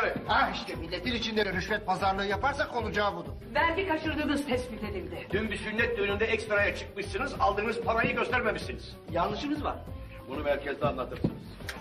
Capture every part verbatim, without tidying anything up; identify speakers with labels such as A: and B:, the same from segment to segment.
A: yukarı.
B: Ha işte milletin içinde rüşvet pazarlığı yaparsak olacağı budur.
C: Vergi kaçırdığınız tespit edildi.
A: Dün bir sünnet düğününde ekstraya çıkmışsınız, aldığınız parayı göstermemişsiniz.
D: Yanlışımız var.
A: Bunu merkezde anlatırsınız.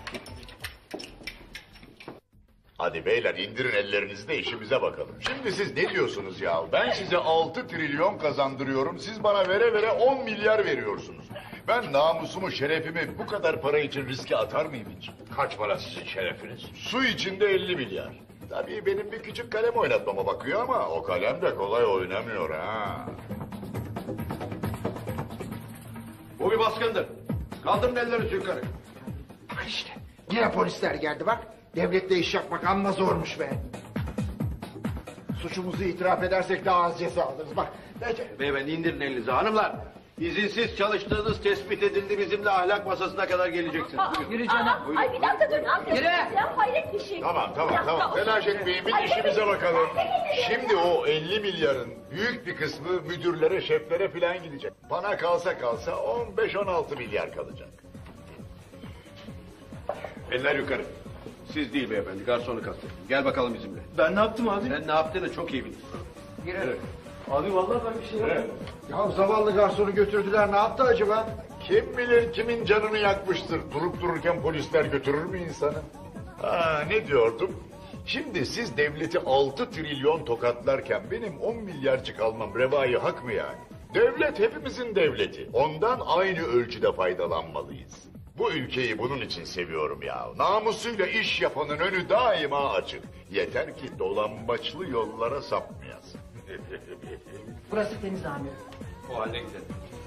E: Hadi beyler indirin ellerinizi de işimize bakalım. Şimdi siz ne diyorsunuz ya? Ben size altı trilyon kazandırıyorum. Siz bana vere vere on milyar veriyorsunuz. Ben namusumu, şerefimi bu kadar para için riske atar mıyım hiç?
A: Kaç para sizin şerefiniz?
E: Su içinde elli milyar. Tabii benim bir küçük kalem oynatmama bakıyor ama o kalem de kolay oynamıyor ha.
A: Bu bir baskındır. Kaldırın ellerinizi yukarı.
B: Bak işte yine polisler geldi bak. Devletle iş yapmak amma zormuş be. Suçumuzu itiraf edersek daha az ceza alırız bak. Nece?
A: Beyefendi indirin elinizi hanımlar. İzinsiz çalıştığınız tespit edildi, bizimle ahlak masasına kadar geleceksiniz. Buyurun.
C: Yürü canım.
F: Aa, ay bir dakika dur ne yapıyorsunuz ya? Hayret bir şey.
E: Tamam tamam
F: Bir dakika,
E: tamam
F: otur.
E: telaş etmeyin bir
F: Ay,
E: işimize
F: evet,
E: bakalım.
F: evet, evet.
E: Şimdi o elli milyarın büyük bir kısmı müdürlere, şeflere falan gidecek. Bana kalsa kalsa on beş on altı milyar kalacak.
A: Eller yukarı. Siz değil beyefendi, garsonu kastettim. Gel bakalım bizimle.
D: Ben ne yaptım abi?
A: Sen ne yaptığını çok iyi bilirsin.
C: Yürü.
D: Abi vallahi ben bir şey yapmadım.
B: Ya zavallı garsonu götürdüler ne yaptı acaba?
E: Kim bilir kimin canını yakmıştır. Durup dururken polisler götürür mü insanı? Ha, ne diyordum? Şimdi siz devleti altı trilyon tokatlarken benim on milyarcık almam revai hak mı yani? Devlet hepimizin devleti. Ondan aynı ölçüde faydalanmalıyız. Bu ülkeyi bunun için seviyorum ya. Namusuyla iş yapanın önü daima açık. Yeter ki dolambaçlı yollara sapmayasın.
C: Burası temiz amirim.
A: O halde gidelim.